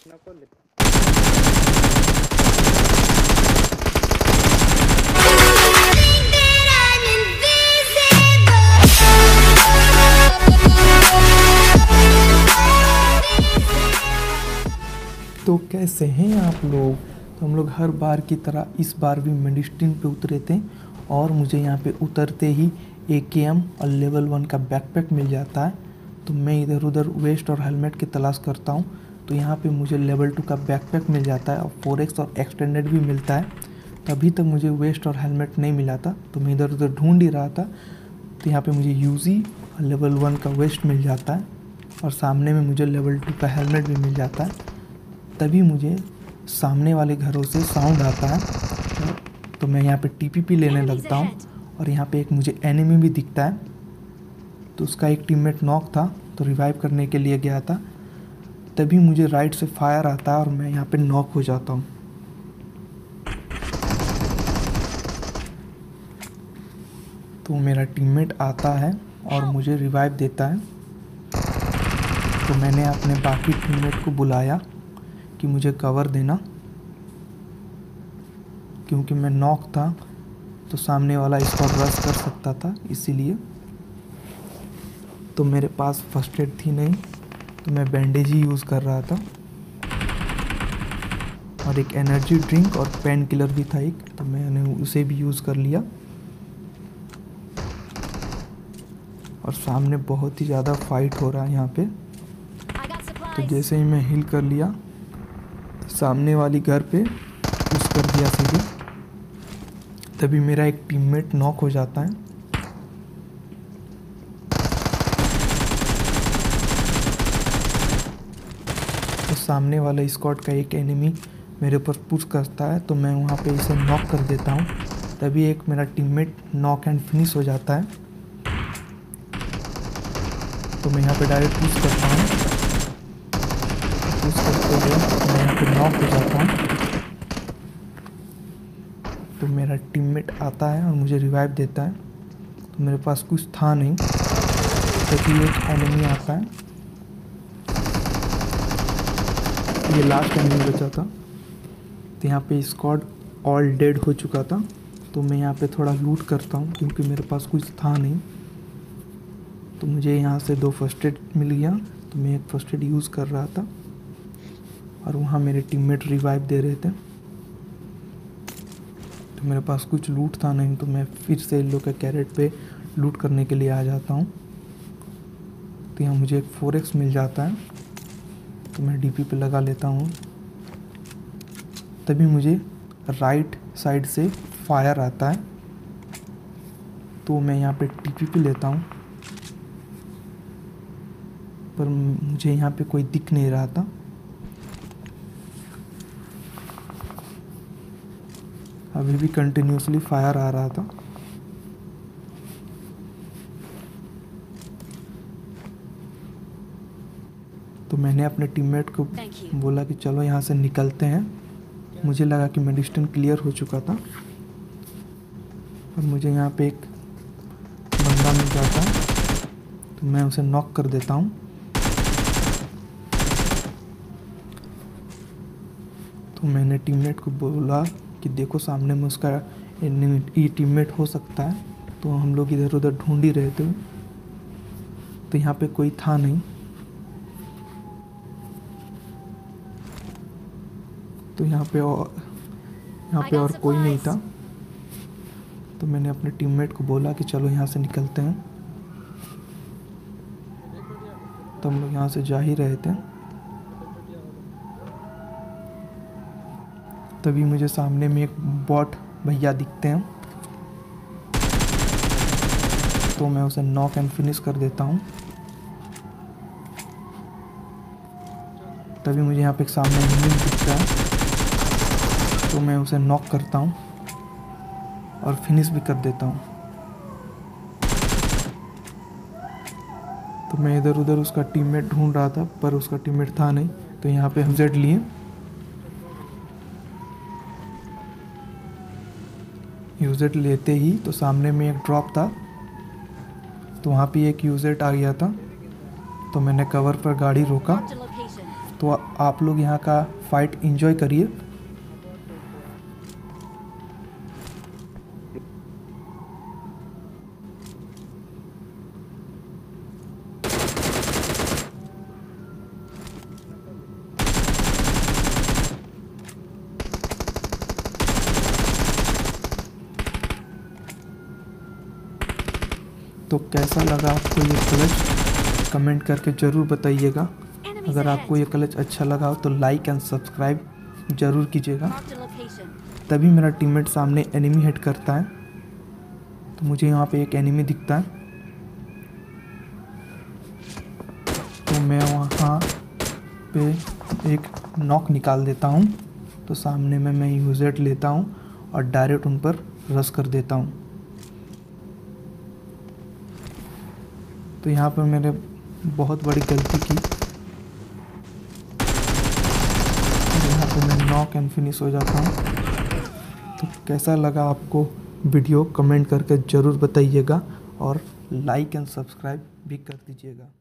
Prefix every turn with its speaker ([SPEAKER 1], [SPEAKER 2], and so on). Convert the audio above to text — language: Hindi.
[SPEAKER 1] अपना कर ले।
[SPEAKER 2] तो कैसे हैं आप लोग। तो हम लोग हर बार की तरह इस बार भी मेडिस्टिन पे उतरे थे और मुझे यहाँ पे उतरते ही AKM और लेवल 1 का बैकपैक मिल जाता है। तो मैं इधर उधर वेस्ट और हेलमेट की तलाश करता हूँ। तो यहाँ पे मुझे लेवल 2 का बैकपैक मिल जाता है और 4x और एक्सटेंडेड भी मिलता है। तो अभी तक मुझे वेस्ट और हेलमेट नहीं मिला था, तो मैं इधर उधर ढूंढ ही रहा था। तो यहाँ पे मुझे यूजी और लेवल 1 का वेस्ट मिल जाता है और सामने में मुझे लेवल 2 का हेलमेट भी मिल जाता है। तभी मुझे सामने वाले घरों से साउंड आता है, तो मैं यहाँ पे TPP लेने लगता हूँ और यहाँ पे एक मुझे एनिमी भी दिखता है। तो उसका एक टीममेट नॉक था, तो रिवाइव करने के लिए गया था। तभी मुझे राइट से फायर आता है और मैं यहाँ पे नॉक हो जाता हूँ। तो मेरा टीममेट आता है और मुझे रिवाइव देता है। तो मैंने अपने बाकी टीममेट को बुलाया कि मुझे कवर देना, क्योंकि मैं नॉक था तो सामने वाला इसको रश कर सकता था, इसीलिए। तो मेरे पास फर्स्ट एड थी नहीं, तो मैं बैंडेज ही यूज़ कर रहा था और एक एनर्जी ड्रिंक और पेन किलर भी था एक, तो मैंने उसे भी यूज़ कर लिया। और सामने बहुत ही ज़्यादा फाइट हो रहा है यहाँ पे। तो जैसे ही मैं हील कर लिया, सामने वाली घर पे पुश कर दिया सीधे। तभी मेरा एक टीममेट नॉक हो जाता है। तो सामने वाला स्क्वाड का एक एनिमी मेरे ऊपर पुश करता है, तो मैं वहाँ पे इसे नॉक कर देता हूँ। तभी एक मेरा टीममेट नॉक एंड फिनिश हो जाता है। तो मैं यहाँ पे डायरेक्ट पुश करता हूँ। पुश करते हुए मैं यहाँ पे नॉक हो जाता हूँ। तो मेरा टीममेट आता है और मुझे रिवाइव देता है। तो मेरे पास कुछ था नहीं, तभी एक एनिमी आता है। ये लास्ट एनिमी बचा था। तो यहाँ पे स्क्वाड ऑल डेड हो चुका था। तो मैं यहाँ पे थोड़ा लूट करता हूँ, क्योंकि मेरे पास कुछ था नहीं। तो मुझे यहाँ से 2 फर्स्ट एड मिल गया, तो मैं एक फर्स्ट एड यूज़ कर रहा था और वहाँ मेरे टीममेट रिवाइव दे रहे थे। तो मेरे पास कुछ लूट था नहीं, तो मैं फिर से इन लोग के कैरेट पे लूट करने के लिए आ जाता हूँ। तो यहाँ मुझे एक 4x मिल जाता है, तो मैं DP पे लगा लेता हूँ। तभी मुझे राइट साइड से फायर आता है, तो मैं यहाँ पे TPP लेता हूँ, पर मुझे यहाँ पे कोई दिख नहीं रहा था। अभी भी कंटिन्यूसली फायर आ रहा था। तो मैंने अपने टीममेट को बोला कि चलो यहाँ से निकलते हैं। मुझे लगा कि मेडिस्टिन क्लियर हो चुका था, पर मुझे यहाँ पे एक बंदा मिल जाता है, तो मैं उसे नॉक कर देता हूँ। तो मैंने टीममेट को बोला कि देखो सामने में उसका टीममेट हो सकता है। तो हम लोग इधर उधर ढूंढ ही रहे थे, तो यहाँ पे कोई था नहीं। तो यहाँ पे और कोई नहीं था। तो मैंने अपने टीममेट को बोला कि चलो यहाँ से निकलते हैं। तो हम लोग यहाँ से जा ही रहे थे, तभी मुझे सामने में एक बॉट भैया दिखते हैं। तो मैं उसे नॉक एंड फिनिश कर देता हूँ। तभी मुझे यहाँ पे एक सामने एनिमी दिखता है, तो मैं उसे नॉक करता हूँ और फिनिश भी कर देता हूँ। तो मैं इधर उधर उसका टीममेट ढूंढ रहा था, पर उसका टीममेट था नहीं। तो यहाँ पे हम जेड लिए। यूजेट लेते ही तो सामने में एक ड्रॉप था, तो वहाँ पे एक यूजेट आ गया था। तो मैंने कवर पर गाड़ी रोका तो आप लोग यहाँ का फाइट एंजॉय करिए। तो कैसा लगा आपको ये क्लच, कमेंट करके ज़रूर बताइएगा। अगर आपको ये क्लच अच्छा लगा हो तो लाइक एंड सब्सक्राइब ज़रूर कीजिएगा, तभी मेरा टीममेट सामने एनिमी हिट करता है। तो मुझे यहाँ पे एक एनिमी दिखता है, तो मैं वहाँ पे एक नॉक निकाल देता हूँ। तो सामने में मैं यूजेट लेता हूँ और डायरेक्ट उन पर रश कर देता हूँ। तो यहाँ पर मैंने बहुत बड़ी गलती की, यहाँ पे मैं नॉक एंड फिनिश हो जाता हूँ। तो कैसा लगा आपको वीडियो, कमेंट करके ज़रूर बताइएगा और लाइक एंड सब्सक्राइब भी कर दीजिएगा।